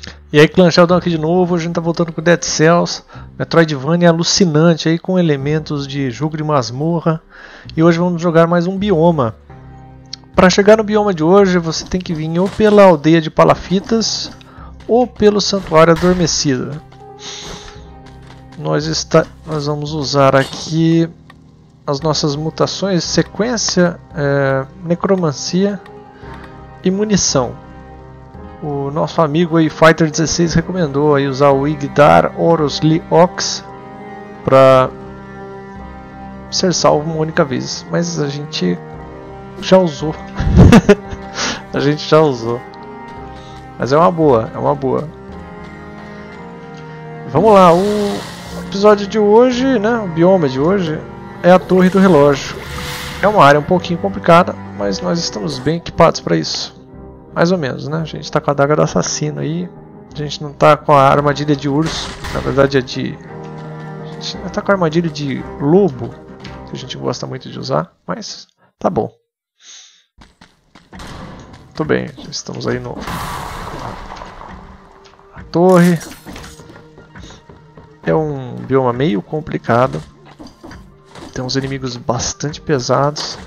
E aí, Clã Sheldon aqui de novo. A gente tá voltando com Dead Cells. Metroidvania alucinante aí, com elementos de jogo de masmorra. E hoje vamos jogar mais um bioma. Para chegar no bioma de hoje, você tem que vir ou pela aldeia de Palafitas ou pelo Santuário Adormecido. Nós vamos usar aqui as nossas mutações: sequência, necromancia e munição. O nosso amigo aí, Fighter16, recomendou aí usar o Igdar Oros Li Ox para ser salvo uma única vez, mas a gente já usou. A gente já usou. Mas é uma boa, é uma boa. Vamos lá, o episódio de hoje, né, o bioma de hoje é a Torre do Relógio. É uma área um pouquinho complicada, mas nós estamos bem equipados para isso. Mais ou menos, né? A gente tá com a adaga do assassino aí. A gente não tá com a armadilha de urso. Na verdade é de... A gente não tá com a armadilha de lobo, que a gente gosta muito de usar. Mas tá bom. Muito bem, já estamos aí no... A torre. É um bioma meio complicado. Tem uns inimigos bastante pesados.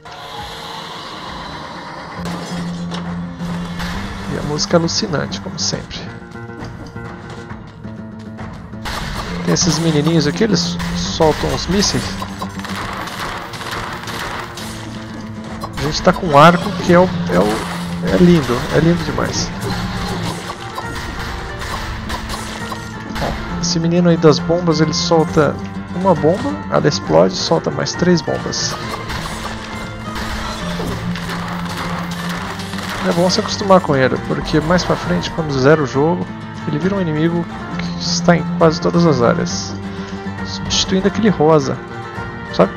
Música alucinante, como sempre. Tem esses menininhos aqui, eles soltam os mísseis. A gente tá com um arco que é lindo demais. Ó, esse menino aí das bombas, ele solta uma bomba, ela explode, solta mais 3 bombas. É bom se acostumar com ele, porque mais pra frente, quando zera o jogo, ele vira um inimigo que está em quase todas as áreas, substituindo aquele rosa, sabe?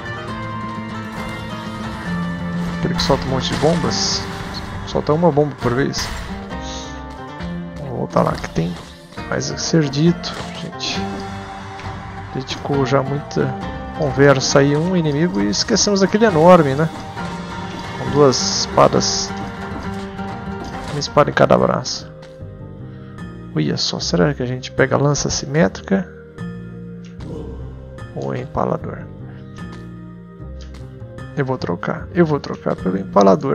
Aquele que solta um monte de bombas, solta uma bomba por vez. Vamos voltar lá que tem mais a ser dito, gente. Dedicou já muita conversa aí um inimigo e esquecemos daquele enorme, né? Com 2 espadas. Uma espada em cada braço. Olha só, será que a gente pega a lança simétrica ou empalador? Eu vou trocar pelo empalador.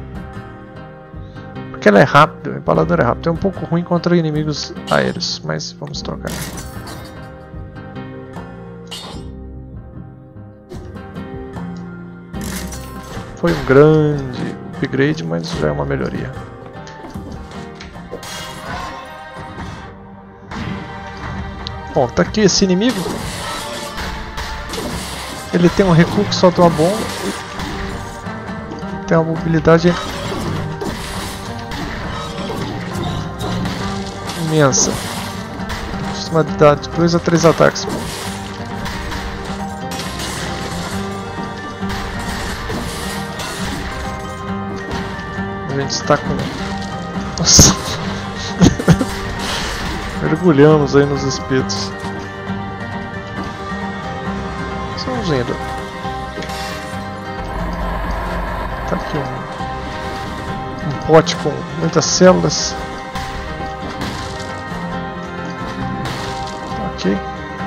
Porque ela é rápida, o empalador é rápido. É um pouco ruim contra inimigos aéreos, mas vamos trocar. Foi um grande upgrade, mas já é uma melhoria. Bom, tá aqui esse inimigo. Ele tem um recuo que solta uma bomba. Tem uma mobilidade imensa. Costuma dar de 2 a 3 ataques. A gente está com... Nossa! Mergulhamos aí nos espetos. Estamos indo. Tá aqui um pote com muitas células. Ok.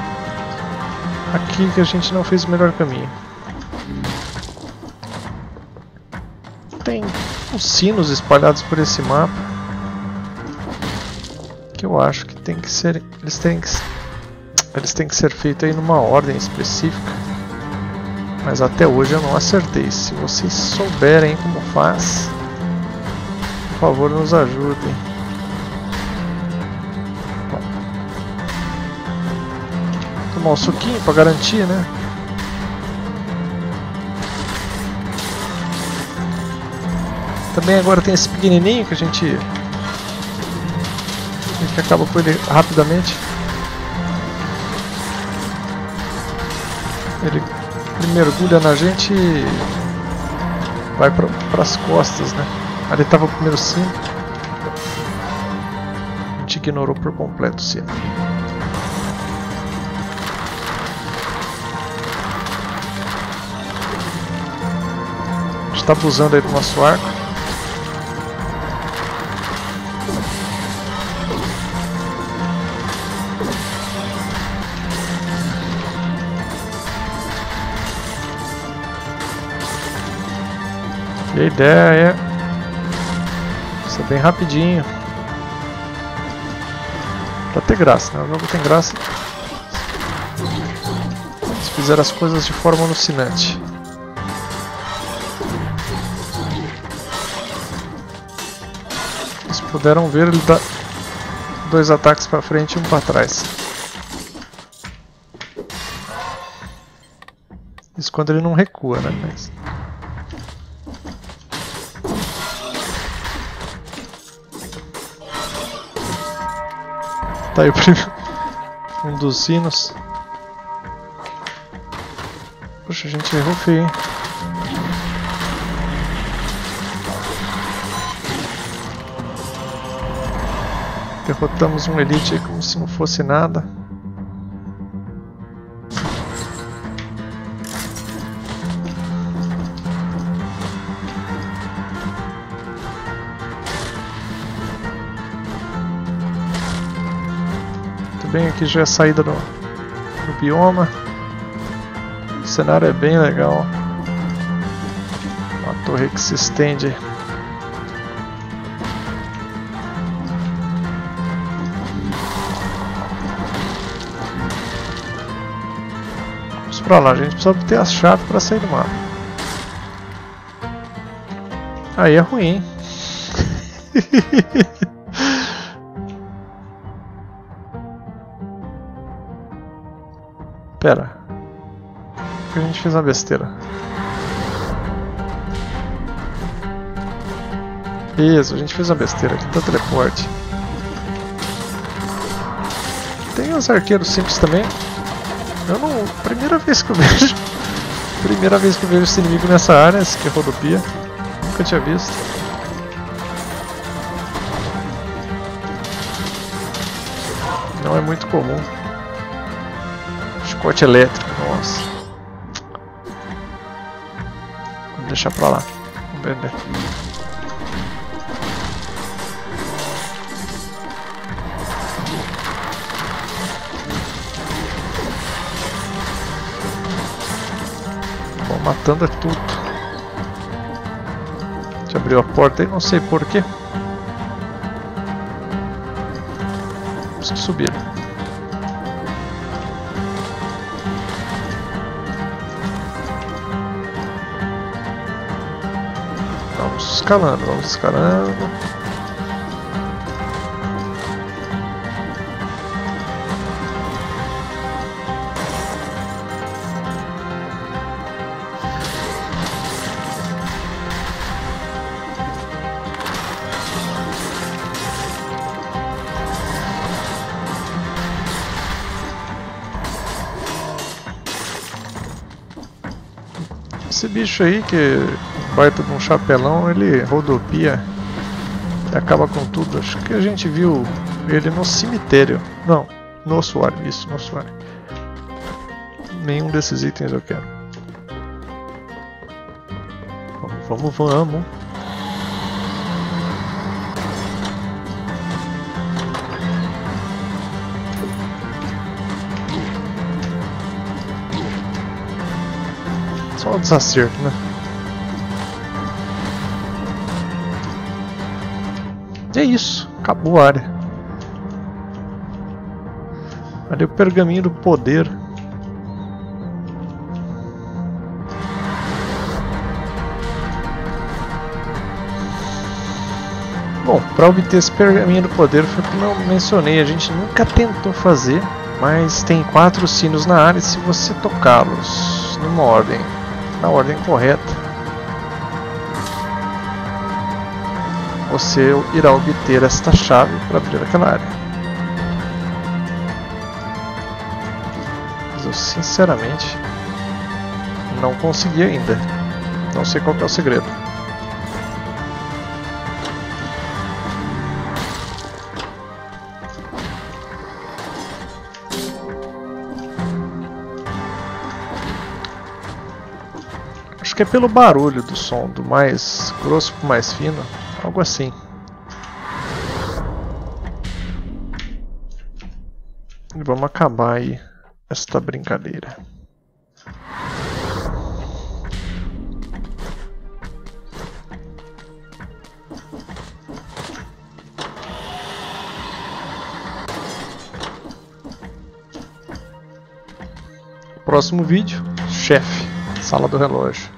Aqui que a gente não fez o melhor caminho. Tem uns sinos espalhados por esse mapa. Que eu acho que tem que ser, eles têm que ser feitos aí numa ordem específica, mas até hoje eu não acertei. Se vocês souberem como faz, por favor nos ajudem. Bom, tomar um suquinho para garantir, né? Também agora tem esse pequenininho que a gente acaba com ele rapidamente. Ele mergulha na gente e vai para as costas, né? Ali estava o primeiro sino. A gente ignorou por completo o sino. A gente está abusando aí do nosso arco. E a ideia é ser bem rapidinho. Pra ter graça, né? O jogo tem graça se fizer as coisas de forma alucinante. Vocês puderam ver, ele dá 2 ataques pra frente e um pra trás. Isso quando ele não recua, né? Mas... tá aí o primeiro. Um dos sinos. Poxa, a gente errou feio, hein? Derrotamos um elite aí como se não fosse nada. Muito bem, aqui já é a saída do bioma. O cenário é bem legal. Uma torre que se estende. Vamos pra lá, a gente precisa ter a chave para sair do mapa. Aí é ruim, hein? Pera, a gente fez uma besteira. Isso, a gente fez uma besteira aqui, tá teleporte. Tem os arqueiros simples também. Eu não. Primeira vez que eu vejo. Primeira vez que eu vejo esse inimigo nessa área, esse que é rodopia. Nunca tinha visto. Não é muito comum. Chicote elétrico, nossa. Vamos deixar pra lá. Vamos vender. Bom, matando é tudo. A gente abriu a porta aí, não sei porquê. Temos que subir. Vamos escalando, vamos escalando. Esse bicho aí, que baita de um chapelão, ele rodopia e acaba com tudo. Acho que a gente viu ele no cemitério. Não, no ossuário, isso, no ossuário. Nenhum desses itens eu quero. Vamos, vamos, vamos. Só o desacerto, né? E é isso, acabou a área. Ali o pergaminho do poder. Bom, para obter esse pergaminho do poder foi como eu mencionei, a gente nunca tentou fazer, mas tem 4 sinos na área e se você tocá-los numa ordem, na ordem correta, você irá obter esta chave para abrir aquela área. Mas eu sinceramente não consegui ainda. Não sei qual que é o segredo. Acho que é pelo barulho do som, do mais grosso para o mais fino, algo assim. E vamos acabar aí esta brincadeira. Próximo vídeo, chefe, sala do relógio.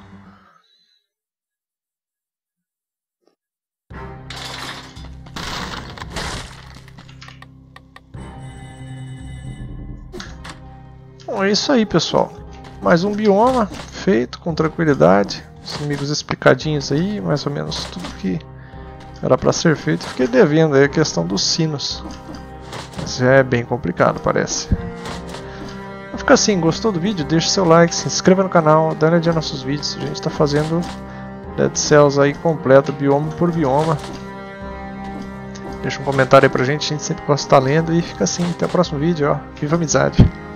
Bom, é isso aí, pessoal. Mais um bioma feito com tranquilidade. Os inimigos explicadinhos aí, mais ou menos tudo que era para ser feito. Fiquei devendo aí a questão dos sinos. Mas é bem complicado, parece. Fica assim, gostou do vídeo? Deixa seu like, se inscreva no canal, dá uma olhadinha nos nossos vídeos. A gente está fazendo Dead Cells aí completo, bioma por bioma. Deixa um comentário aí pra gente, a gente sempre gosta de estar lendo. E fica assim, até o próximo vídeo, ó. Viva a amizade!